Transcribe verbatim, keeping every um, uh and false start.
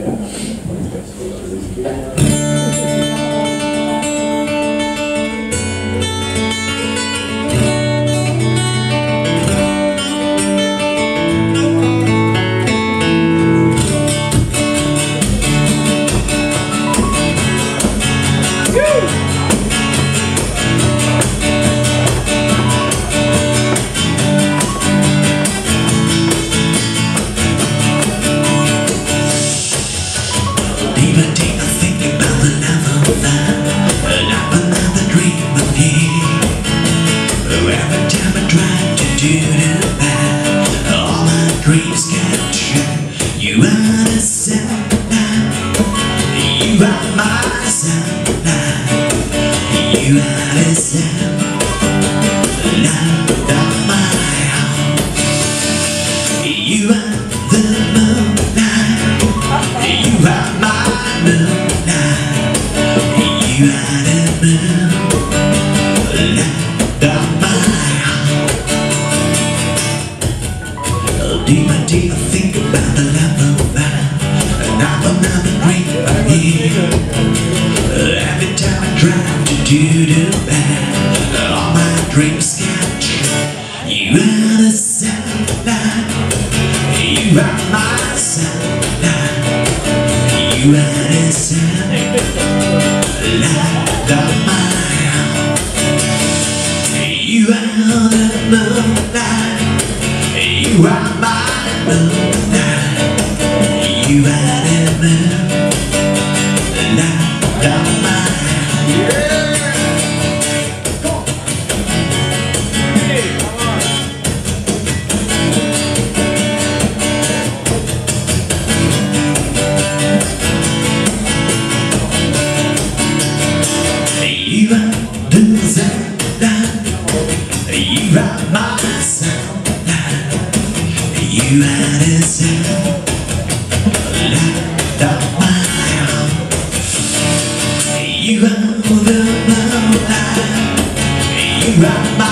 You are the sunlight, you are my sunlight, you are the sunlight of my heart. You are the moonlight, you are my moonlight, you are the moonlight of my heart. Deeper, deeper, think about the love of mine, and I'm another dream of you. Every time I try to do the bad, all my dreams capture. You are the sunlight, you are my sunlight, you are the sunlight of my heart. You are the moonlight, you are my moonlight, you are the moonlight of my heart. You are the sunlight, you are my sunlight, you are the sunlight of my heart. You are the moonlight, you are my